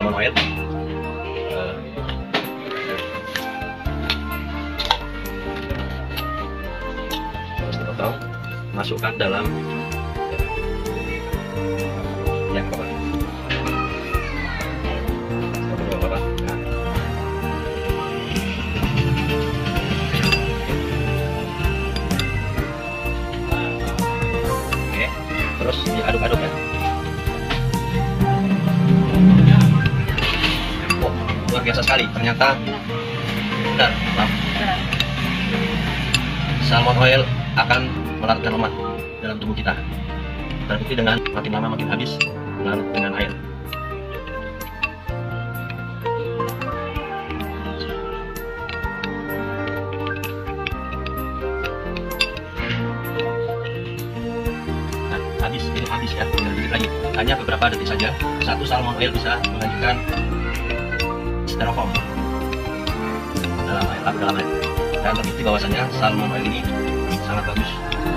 salmon oil. Potong, masukkan dalam ya apa? Oke, terus diaduk-aduk ya. Oh, luar biasa sekali. Ternyata benar, salmon oil akan melarutkan lemak dalam tubuh kita. Terbukti dengan makin lama makin habis larut dengan air. Nah, habis, ini habis ya, tinggal dikit lagi. Hanya beberapa detik saja, satu salmon oil bisa menghancurkan styrofoam dalam air, dalam air. Dan terbukti bahwasanya salmon oil ini sangat bagus